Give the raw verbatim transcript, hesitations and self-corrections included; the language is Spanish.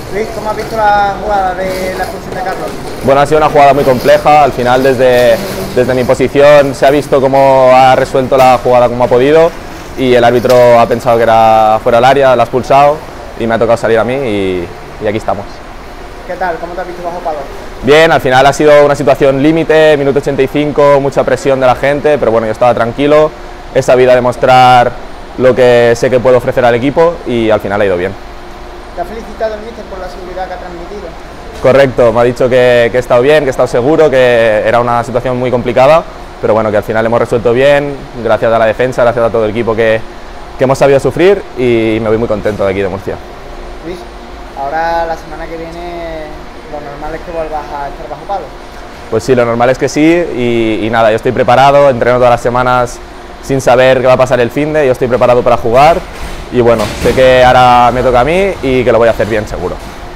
Luis, ¿cómo has visto la jugada de la expulsión de Carlos? Bueno, ha sido una jugada muy compleja. Al final, desde, desde mi posición, se ha visto cómo ha resuelto la jugada como ha podido y el árbitro ha pensado que era fuera del área, la ha expulsado y me ha tocado salir a mí y, y aquí estamos. ¿Qué tal? ¿Cómo te has visto bajo palo? Bien, al final ha sido una situación límite, minuto ochenta y cinco, mucha presión de la gente, pero bueno, yo estaba tranquilo, he sabido demostrar lo que sé que puedo ofrecer al equipo y al final ha ido bien. ¿Te ha felicitado el míster por la seguridad que ha transmitido? Correcto, me ha dicho que, que he estado bien, que he estado seguro, que era una situación muy complicada, pero bueno, que al final hemos resuelto bien, gracias a la defensa, gracias a todo el equipo que, que hemos sabido sufrir y me voy muy contento de aquí de Murcia. Luis, ahora la semana que viene lo normal es que vuelvas a estar bajo palo. Pues sí, lo normal es que sí y, y nada, yo estoy preparado, entreno todas las semanas sin saber qué va a pasar el finde, yo estoy preparado para jugar y bueno, sé que ahora me toca a mí y que lo voy a hacer bien seguro.